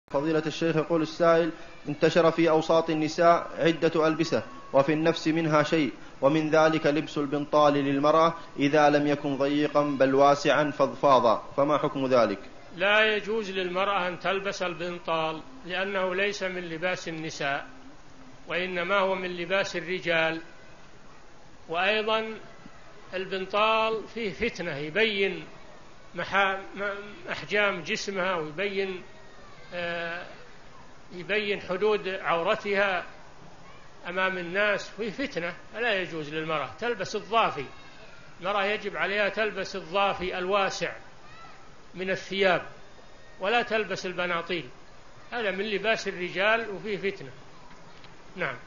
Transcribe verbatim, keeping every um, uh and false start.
فضيلة الشيخ، يقول السائل: انتشر في أوساط النساء عدة ألبسة وفي النفس منها شيء، ومن ذلك لبس البنطال للمرأة إذا لم يكن ضيقا بل واسعا فضفاضا، فما حكم ذلك؟ لا يجوز للمرأة أن تلبس البنطال، لأنه ليس من لباس النساء، وإنما هو من لباس الرجال. وأيضا البنطال فيه فتنة، يبين أحجام جسمها ويبين يبين حدود عورتها أمام الناس، فيه فتنة. فلا يجوز للمرأة تلبس الضافي. المرأة يجب عليها تلبس الضافي الواسع من الثياب، ولا تلبس البناطيل، هذا من لباس الرجال وفيه فتنة. نعم.